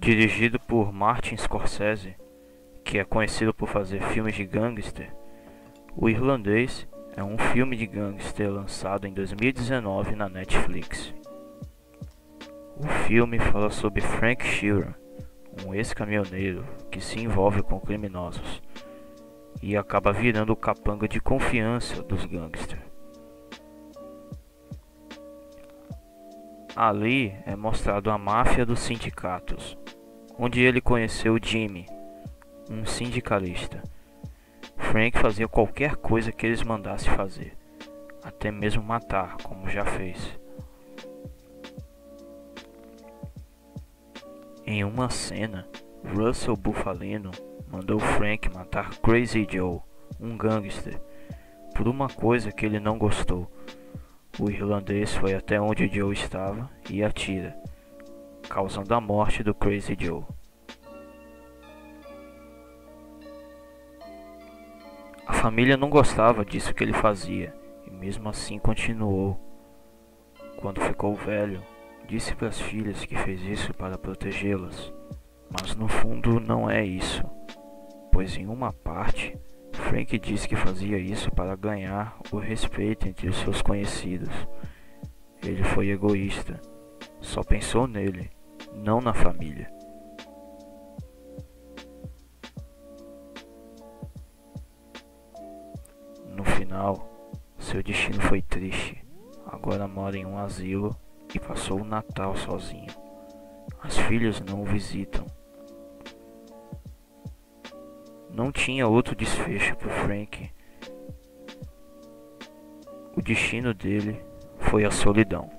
Dirigido por Martin Scorsese, que é conhecido por fazer filmes de gangster, O Irlandês é um filme de gangster lançado em 2019 na Netflix. O filme fala sobre Frank Sheeran, um ex-caminhoneiro que se envolve com criminosos e acaba virando o capanga de confiança dos gangsters. Ali é mostrado a máfia dos sindicatos, onde ele conheceu Jimmy, um sindicalista. Frank fazia qualquer coisa que eles mandassem fazer, até mesmo matar, como já fez. Em uma cena, Russell Bufalino mandou Frank matar Crazy Joe, um gangster, por uma coisa que ele não gostou. O irlandês foi até onde Joe estava e atira, causando a morte do Crazy Joe. A família não gostava disso que ele fazia e mesmo assim continuou. Quando ficou velho, disse para as filhas que fez isso para protegê-las, mas no fundo não é isso, pois em uma parte, Frank disse que fazia isso para ganhar o respeito entre os seus conhecidos. Ele foi egoísta, só pensou nele, não na família. No final, seu destino foi triste. Agora mora em um asilo e passou o Natal sozinho. As filhas não o visitam. Não tinha outro desfecho para Frank. O destino dele foi a solidão.